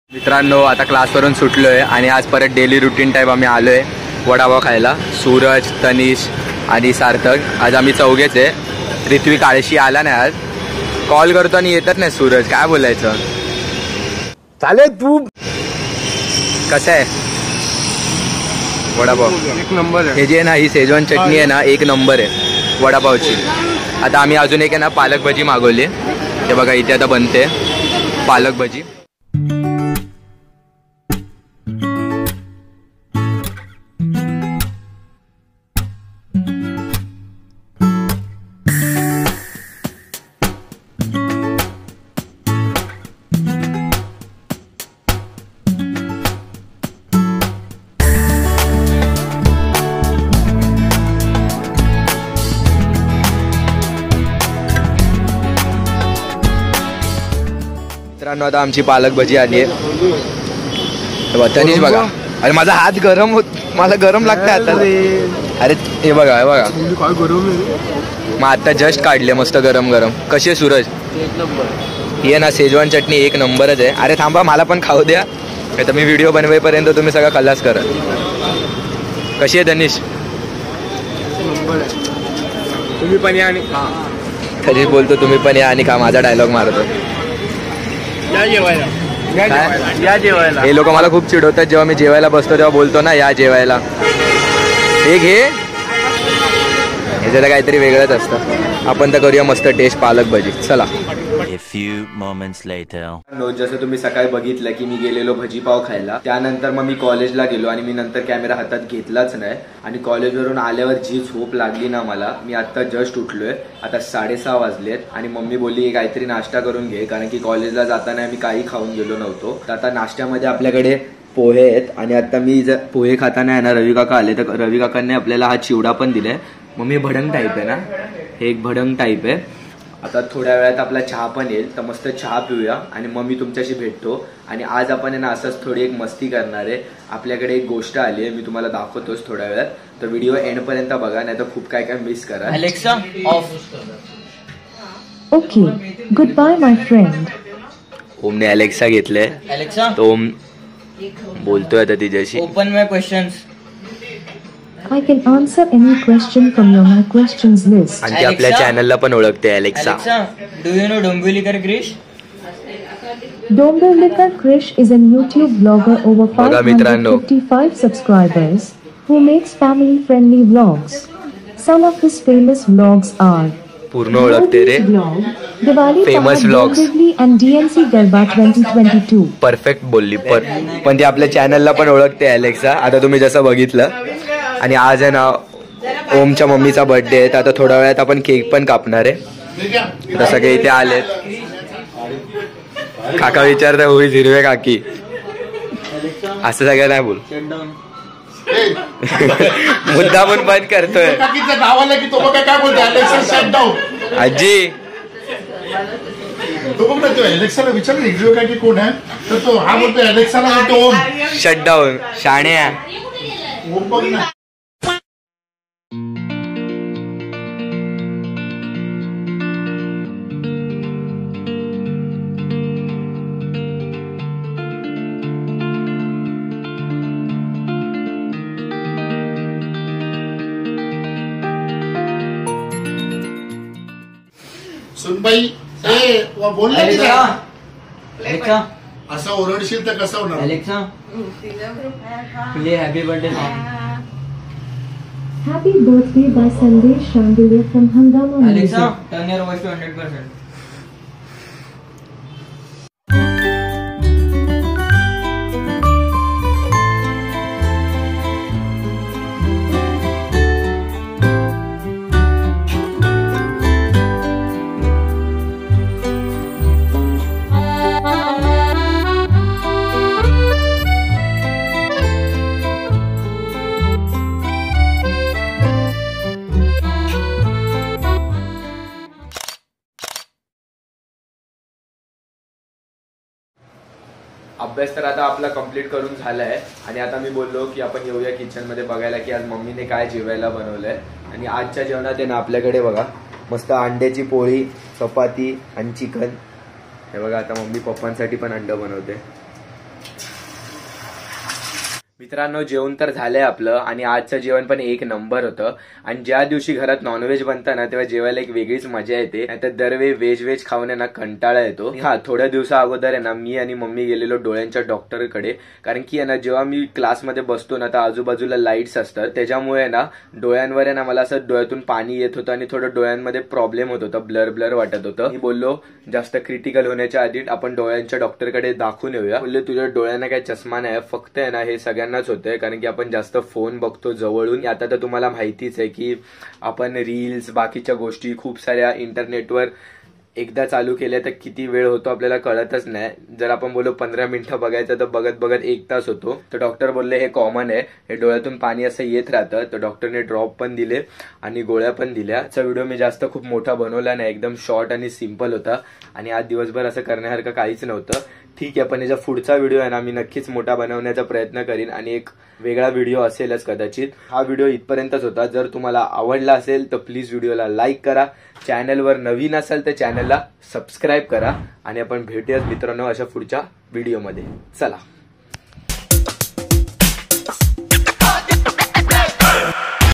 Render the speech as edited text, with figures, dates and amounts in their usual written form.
मित्रांनो आता क्लासवरून सुटलोय आणि आज परत डेली रुटीन टाईप आम्ही आलोय वडापाव खायला. सूरज, तनिष आणि सार्थक. आज आम्ही चौघेच आहे. ऋत्विक आळशी आला नाही आज. कॉल करतो आणि येतच नाही सूरज. काय बोलायचं. चालेल. तू कसं आहे वडापाव? एक नंबर आहे. हे जे ना ही शेजवान चटणी आहे ना एक नंबर आहे वडापावची. आता आम्ही अजून एक आहे ना पालक भजी मागवली. हे बघा इथे आता बनते पालक भजी. मित्रांनो आता आमची पालक भजी आली आहे. तनिष बघा. अरे माझा हात गरम होत. मला गरम लागतं आता. अरे हे बघा हे बघा. मग आता जस्ट काढले मस्त गरम गरम. कशी आहे सूरज? ही आहे ना शेजवान चटणी एक नंबरच आहे. अरे थांबा मला पण खाऊ द्या. तर मी व्हिडिओ बनवेपर्यंत तुम्ही सगळं खल्लास करा. कशी आहे तनिष? तुम्ही पण या आणि खा. तनिष बोलतो तुम्ही पण या आणि खा. माझा डायलॉग मारतो. या जेवायला. हे लोक मला खूप चिडवतात जेव्हा मी जेवायला बसतो तेव्हा बोलतो ना या जेवायला. हे घे. ह्याच्यात काहीतरी वेगळंच असतं. आपण तर करूया मस्त टेस्ट पालक भजी. चला. जसं तुम्ही सकाळी बघितलं की मी गेलेलो भजीपाव खायला. त्यानंतर मग मी कॉलेजला गेलो आणि मी नंतर कॅमेरा हातात घेतलाच नाही. आणि कॉलेजवरून आल्यावर जी झोप लागली ना मला. मी आता जस्ट उठलोय. आता 6:30 वाजलेत आणि मम्मी बोलली काहीतरी नाश्ता करून घे कारण की कॉलेजला जाताना मी काही खाऊन गेलो नव्हतो. तर आता नाश्त्यामध्ये आपल्याकडे पोहे आहेत. आणि आता मी जर पोहे खाताना आहे ना रवी काका आले तर रवी काकांनी आपल्याला हा चिवडा पण दिलाय. मम्मी भडंग टाईप आहे ना. हे एक भडंग टाईप आहे. आता थोड्या वेळात आपला चहा पण येईल तर मस्त चहा पिऊया आणि मग मी तुमच्याशी भेटतो. आणि आज आपण आहे ना असंच थोडी एक मस्ती करणार आहे. आपल्याकडे एक गोष्ट आली आहे. मी तुम्हाला दाखवतोच थोड्या वेळात. तर व्हिडिओ एंड पर्यंत बघा नाही तर खूप काय काय मिस करा. Alexa off. Okay good bye my friend. ओमने अलेक्सा घेतलंय. अलेक्सा तो ओम बोलतोय आता तिच्याशी. Open my questions. I can answer any question from your my questions list. आणि ती आपल्या चॅनलला पण ओळखते Alexa. Do you know Dombivlikar Krish? Dombivlikar Krish is a YouTube blogger over 555 subscribers who makes family friendly vlogs. Some of his famous vlogs are पूर्ण ओळखते रे. Famous vlogs and DNC Garba 2022. Perfect बोलली. पण ती आपल्या चॅनलला पण ओळखते अलेक्सा. आता तुम्ही जसं बघितलं. आणि आज आहे ना ओमच्या मम्मीचा बर्थडे आहे. तर आता थोड्या वेळात आपण केक पण कापणार आहे. तर सगळे इथे आलेत. काका विचारताय होई हिरवे काकी असं सगळं नाही बोल. मुद्दा पण बंद करतोय. आजी शटडाऊन शाण्या. सुनबाई बोल अलेक्सा असं ओरडशील तर कसं होणार. Alexa play happy birthday song. Happy birthday by Sandesh Shandilya from Hangama Music. Alexa turn your voice to 100%. अभ्यास तर आता आपला कंप्लीट करून झालाय. आणि आता मी बोललो की आपण येऊया किचन मध्ये बघायला की आज मम्मीने काय जेवायला बनवलंय. आणि आजच्या जेवणात आहे ना आपल्याकडे बघा मस्त अंड्याची पोळी, चपाती आणि चिकन. हे बघा आता मम्मी पप्पांसाठी पण अंड बनवते. मित्रांनो, जेवण तर झालंय आपलं आणि आजचं जेवण पण एक नंबर होतं. आणि ज्या दिवशी घरात नॉनव्हेज बनतं ना तेव्हा जेवायला एक वेगळीच मजा येते. नाहीतर दरवेळी व्हेज खाऊन ना कंटाळा येतो. हा, थोड्या दिवसा अगोदर आहे ना मी आणि मम्मी गेलेलो डोळ्यांच्या डॉक्टरकडे. कारण की आहे ना जेव्हा मी क्लासमध्ये बसतो ना तर आजूबाजूला लाईट्स असतात, त्याच्यामुळे ना डोळ्यांवर आहे ना मला असं डोळ्यातून पाणी येत होतं आणि थोडं डोळ्यांमध्ये प्रॉब्लेम होत होता, ब्लर ब्लर वाटत होतं. मी बोललो जास्त क्रिटिकल होण्याच्या आधी आपण डोळ्यांच्या डॉक्टरकडे दाखवून येऊया. बोलले तुझ्या डोळ्यांना काही चष्मा नाही, फक्त आहे ना हे सगळ्यांनाच होतंय कारण की आपण जास्त फोन बघतो जवळून. आता तर तुम्हाला माहितीच आहे की आपण रील्स बाकीच्या गोष्टी खूप साऱ्या इंटरनेटवर एकदा चालू केल्या तर किती वेळ होतो आपल्याला कळतच नाही. जर आपण बोललो 15 मिनिटं बघायचं तर बघत बघत 1 तास होतो. तर डॉक्टर बोलले हे कॉमन आहे, हे डोळ्यातून पाणी असं येत राहतं. तर डॉक्टरने ड्रॉप पण दिले आणि गोळ्या पण दिल्या. आजचा व्हिडिओ मी जास्त खूप मोठा बनवला नाही, एकदम शॉर्ट आणि सिम्पल होता आणि आज दिवसभर असं करण्यासारखं काहीच नव्हतं. ठीक आहे, पण याचा पुढचा व्हिडिओ आहे ना मी नक्कीच मोठा बनवण्याचा प्रयत्न करीन आणि एक वेगळा व्हिडिओ असेलच कदाचित. हा व्हिडिओ इथपर्यंतच होता. जर तुम्हाला आवडला असेल तर प्लीज व्हिडिओला लाईक करा, चॅनलवर नवीन असाल तर चॅनलला सबस्क्राईब करा आणि आपण भेटूयाच मित्रांनो अशा पुढच्या व्हिडिओमध्ये. चला.